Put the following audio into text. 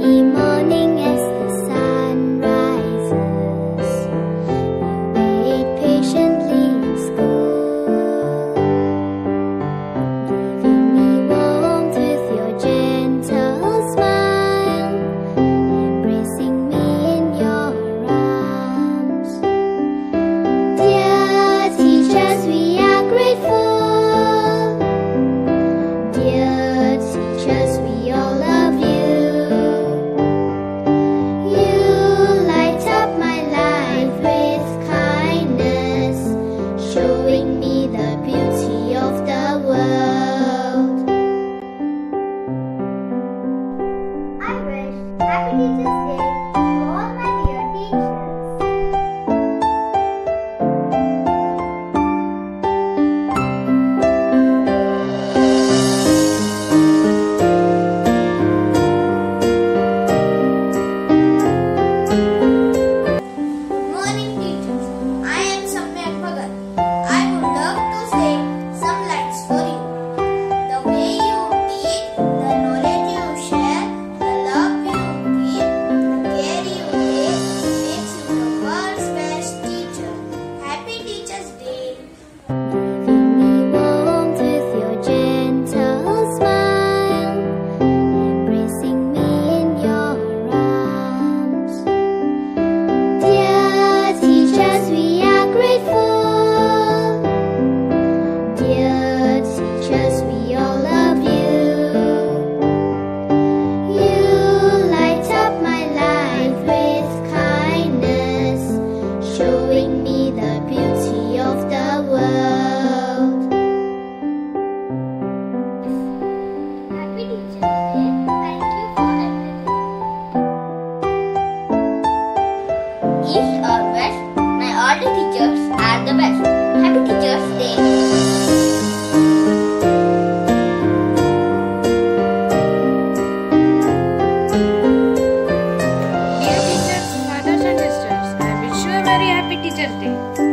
morning as the sun rises. You wait patiently in school, giving me warmth with your gentle smile, embracing me in your arms. Dear teachers, we are grateful. Dear teachers, we all love you. You light up my life with kindness, showing me the beauty of the world. I wish Happy Teachers Day to all my dear teachers. Morning teachers, I am Samyak Bhagat. I would love to say some lines for you. The way you teach, the knowledge you share, the love you give, the care you take, makes you the world's best teacher. Happy Teachers Day. Giving me warmth with your gentle smile, embracing me in your arms. Dear teachers, we are grateful. Dear teachers, we all love you. You light up my life with kindness, showing me the beauty of the world. Happy Teachers Day. Thank you for everything. East or west, my all the teachers are the best. Happy Teachers Day. Dear teachers, fathers and sisters, I wish you a very happy Teachers Day.